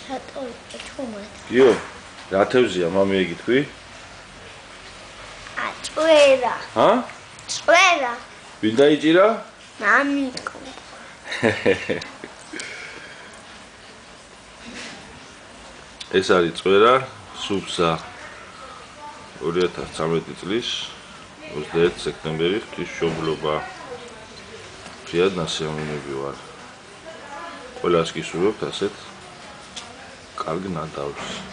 იო, რა თევზია მამიეგი თქვი? წვერა. ჰა? წვერა. ვინ დაიჭირა? მამიკო. ეს არის წვერა, სუფსა 2013 წლის 21 სექტემბერი ღვთისმშობლობა. ფრიად ნასიამოვნები ვარ. ყველას გისურვებთ ასეთ კარგ ნადავლს.